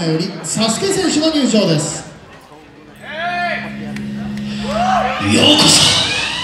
ーナーよりサスケ選手の入場です。 ようこそ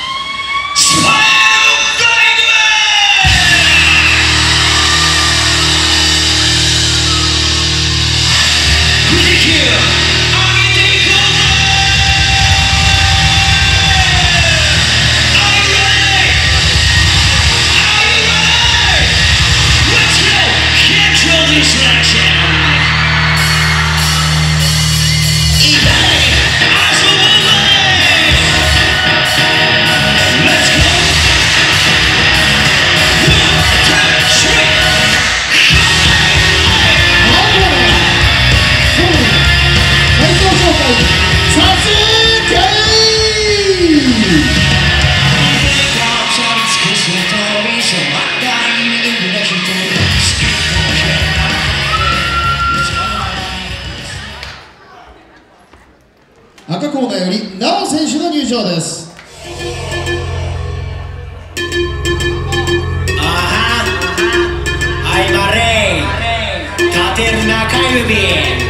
赤コーナーよりナオ選手の入場です。 アイバレイ立てる中指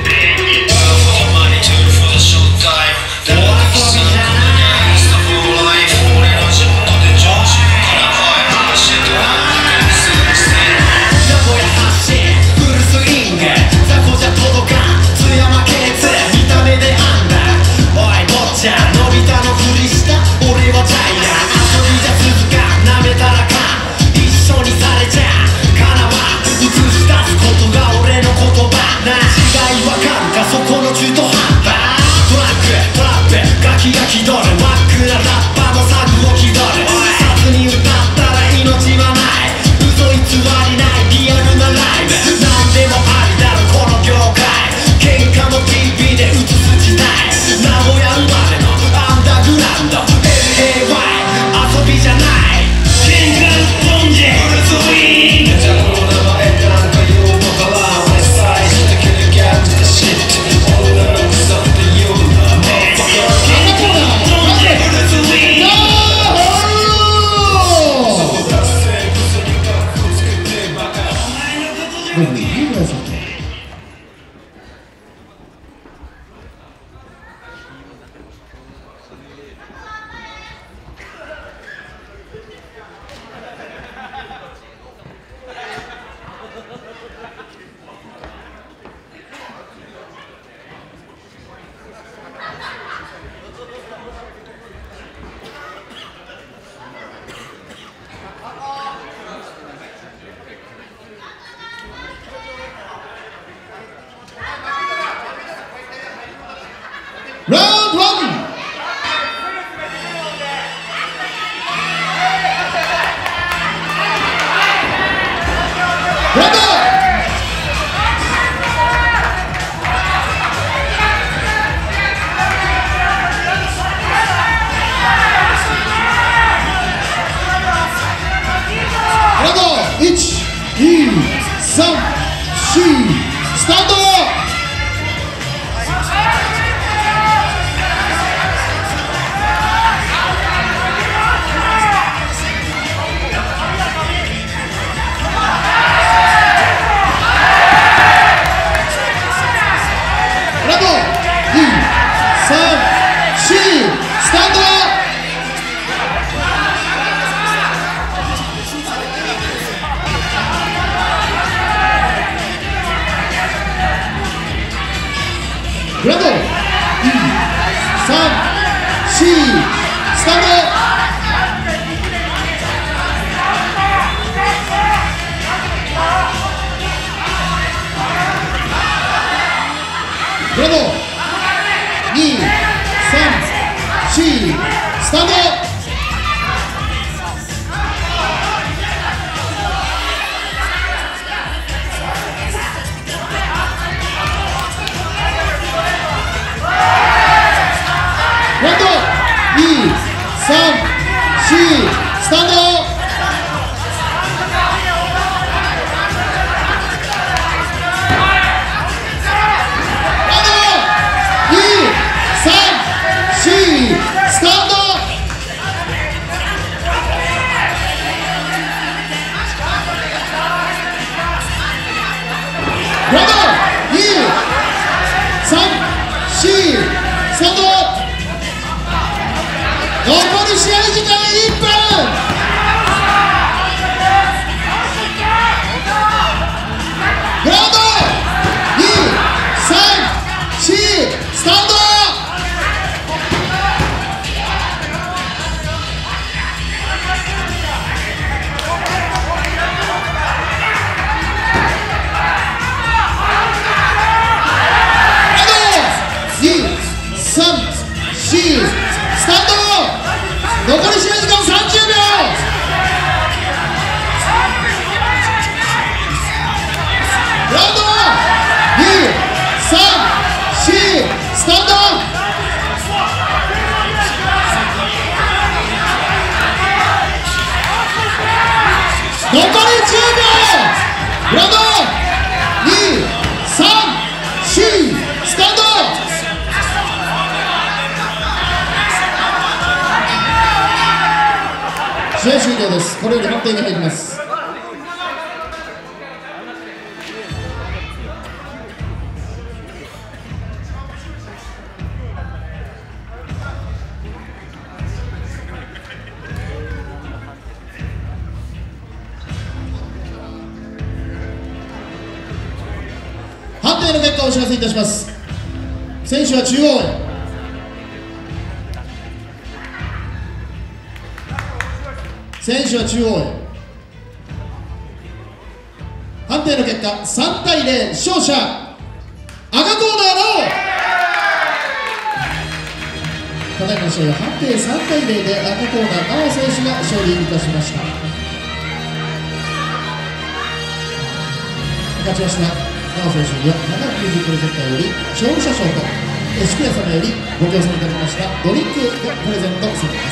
ラウンド1。ブラボー。1、2、3、4、スタート。グランド2、3、4、スタート。グランド2、3、4、スタート。3、4、スタート。2、3、4、スタート。ブラボー。2、 試合終了です。これより判定が入ります。判定の結果をお知らせいたします。選手は中央へ。選手は中央へ。判定の結果3対0、勝者赤コーナーのただいまの試合は判定3対0で赤コーナー直選手が勝利いたしました。勝ちました直選手には790プレゼンターより勝利者賞と宿屋様よりご協賛いただきましたドリンクがプレゼントされます。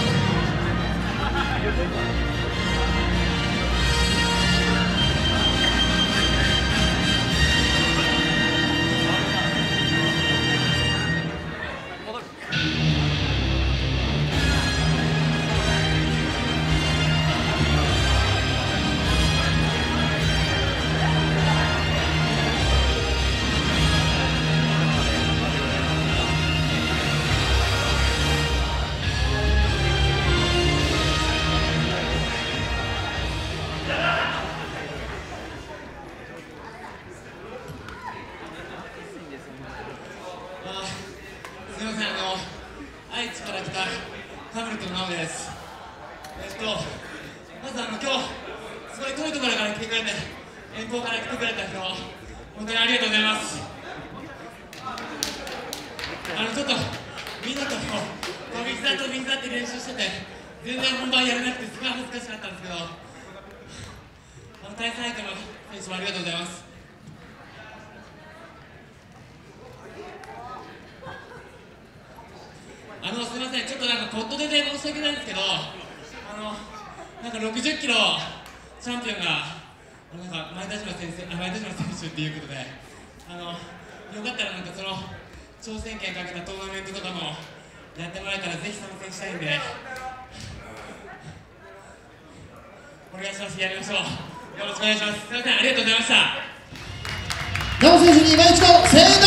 すみません、愛知から来たカブルトの直です。まず今日すごい遠いところから来てくれて、遠方から来てくれた人本当にありがとうございます。ちょっとみんなと水だって練習してて全然本番やれなくてすごい恥ずかしかったんですけど、対戦相手の選手もありがとうございます。すみません、ちょっとコットで申し訳ないんですけど、60キロチャンピオンが前田島選手っていうことで、よかったらその挑戦権かけたトーナメントとかもやってもらえたらぜひ参戦したいんで、お願いします。やりましょう。よろしくお願いします。すみません、ありがとうございました。 直選手に今一度声援